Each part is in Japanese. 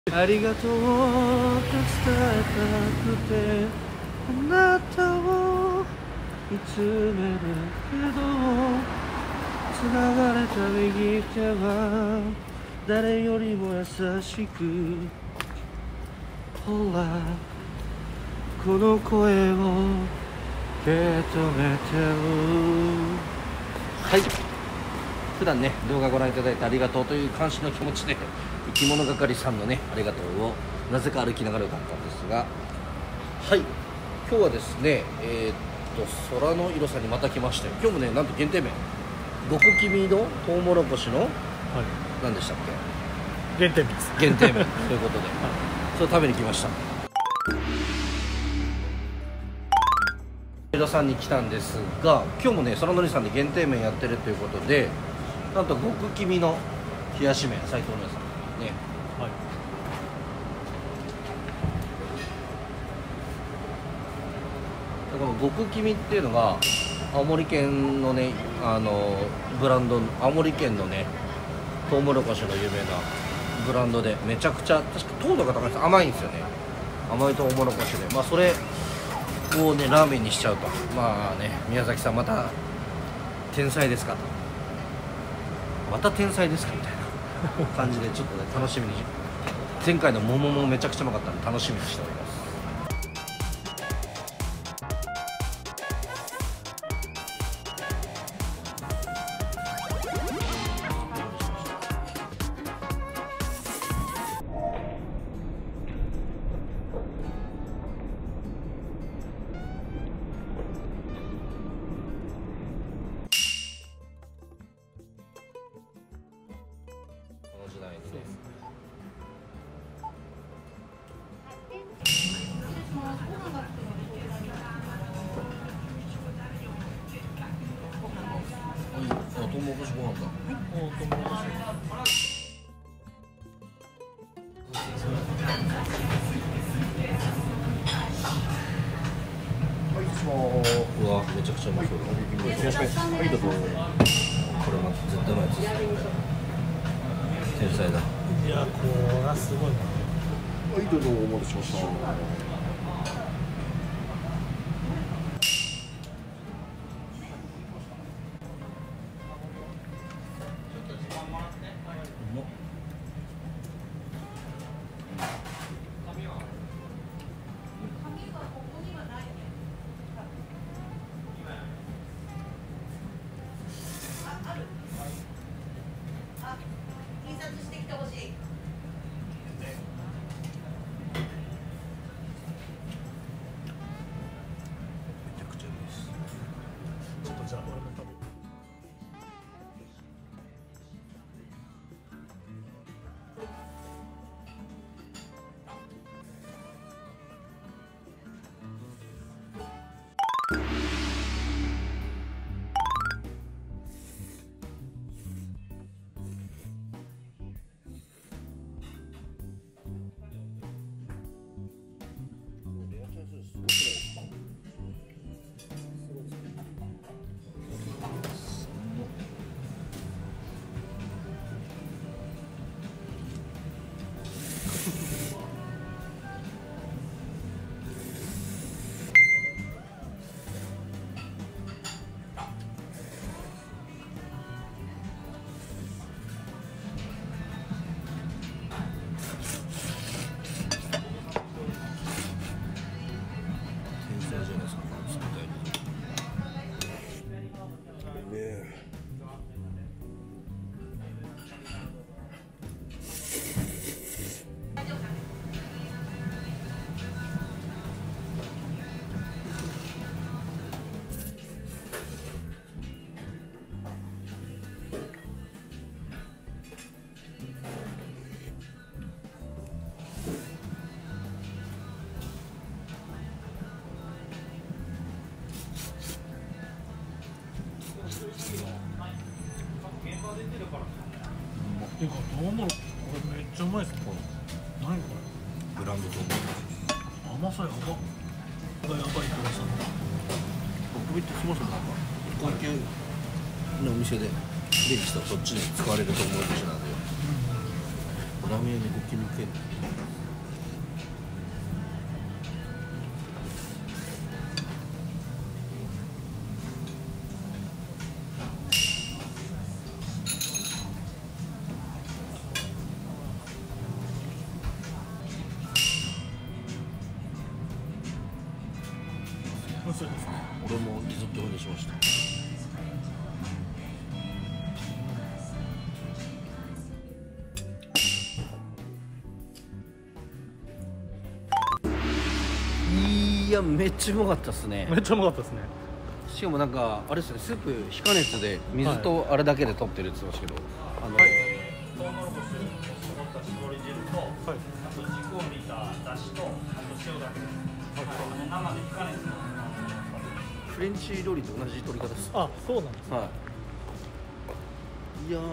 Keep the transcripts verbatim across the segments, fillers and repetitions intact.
ありがとうって伝えたくてあなたを見つめるけど繋がれた右手は誰よりも優しくほらこの声を受け止めてる。はい、普段ね動画ご覧いただいてありがとうという感謝の気持ちで生き物係さんのねありがとうをなぜか歩きながら歌ったんですが、はい、今日はですねえー、っと空の色さんにまた来まして、今日もねなんと限定麺極黄身のトウモロコシの、はい、何でしたっけ限定麺です限定麺ということで、はい、それを食べに来ました。江戸さんに来たんですが、今日もね空のりさんで限定麺やってるということで、なんと極黄身の冷やし麺斉藤のりさんね、はい、この極黄身っていうのが青森県のねあのブランド、青森県のねトウモロコシの有名なブランドで、めちゃくちゃ確か糖度が高いです。甘いんですよね、甘いトウモロコシで、まあそれをねラーメンにしちゃうと、まあね宮崎さんまた天才ですかと、また天才ですかみたいな感じでちょっとね楽しみに、前回の桃もめちゃくちゃうまかったんで楽しみにしております。トウモロコシご飯だ。うわ、めちゃくちゃうまそうだ。はい、どうぞ。これも絶対うまいやつです。天才だ。 いや、これはすごいな。 はい、どうぞお待たせしました。 じゃあ俺も食べる。てかトウモロコシこれめっちゃうまいですね。何これブランドトウモロコシ甘さやばこれやばい黒さ極味ってそもそもなんか高級のお店でレジしたらそっちに使われるトウモロコシなんで、こラーメン屋にごきに行ける。 そうですね。 俺もリゾットにしました。いや、めっちゃうまかったですね。 めっちゃうまかったですね。 しかもなんかあれですね、スープ非加熱で水とあれだけで取ってるって言ってましたけど、あの、 はい、 トウモロコシを絞った絞り汁と、 はい、 あと軸を煮ただしと、あと塩だけです。はい、生で非加熱の。 フレンチ料理と同じ取り方です。 あ、そうなんです。 はい。いやー、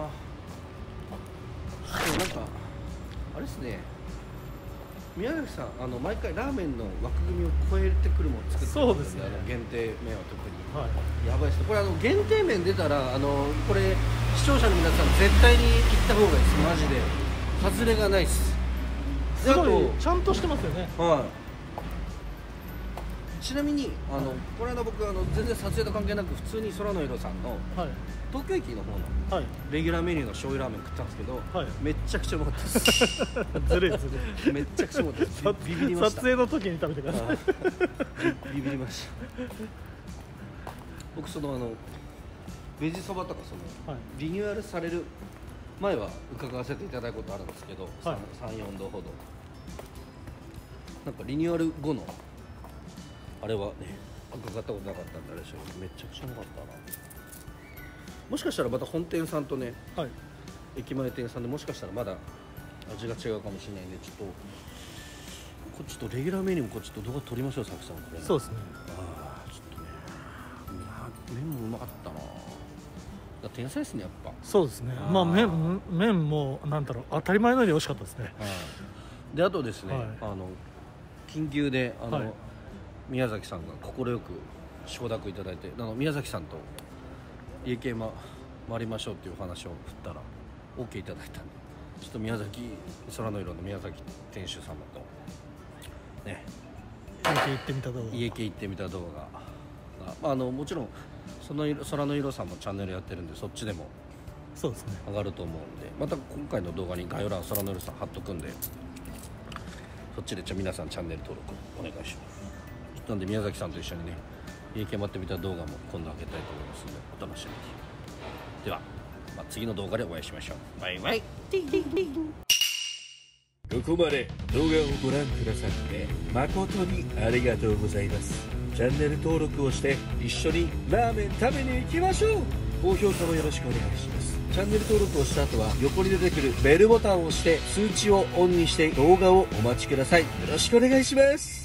でもなんかあれですね。宮崎さん、あの毎回ラーメンの枠組みを超えてくるものを作ってるんですよね。あの限定麺は特に、 はい、 やばいですね。これあの限定麺出たら、あのこれ視聴者の皆さん絶対に行った方がいいです。マジで外れがないです。 すごいちゃんとしてますよね。 はい。ちなみにあのこの間僕あの全然撮影と関係なく普通に空の色さんの、はい、東京駅の方の、はい、レギュラーメニューの醤油ラーメン食ったんですけど、はい、めっちゃくちゃうまかったです。 ずるいずるい。 めっちゃくちゃうまかったです。ビビりました。 撮影の時に食べてください。 ビビりました。僕そのあのベジそばとかその、はい、リニューアルされる前は伺わせていただくことあるんですけど、はい、さん、よんどほどなんかリニューアル後のあれはね、伺ったことなかったんであれでしょうけど、めちゃくちゃうまかったな。もしかしたらまた本店さんとね、はい、駅前店さんでもしかしたらまだ味が違うかもしれないんで、ちょっとこっちとレギュラーメニューもこっちと動画撮りましょう、佐々木さん。これそうですね。 ああ、ちょっとね、麺もうまかったな。だ天才ですね、やっぱ。 そうですね。まあ麺麺もなんだろう、当たり前のように美味しかったですね。 で、あとですね、はい、あの緊急であの、はい、宮崎さんが快く承諾いただいて、あの宮崎さんと家系、ま、回りましょうっていう話を振ったら オーケー いただいたんで、ちょっと宮崎空の色の宮崎店主様とね、 家系行ってみた動画家系行ってみた動画が、まあ、あのもちろんその空の色さんもチャンネルやってるんで、そっちでもそうですね上がると思うんで、また今回の動画に概要欄空の色さん貼っとくんで、そっちでじゃ皆さんチャンネル登録お願いします。なんで宮崎さんと一緒にね、家系回ってみた動画も今度あげたいと思いますのでお楽しみに。では、まあ、次の動画でお会いしましょう。バイバイ。 ここまで動画をご覧くださって誠にありがとうございます。チャンネル登録をして一緒にラーメン食べに行きましょう。高評価もよろしくお願いします。チャンネル登録をした後は横に出てくるベルボタンを押して通知をオンにして動画をお待ちください。よろしくお願いします。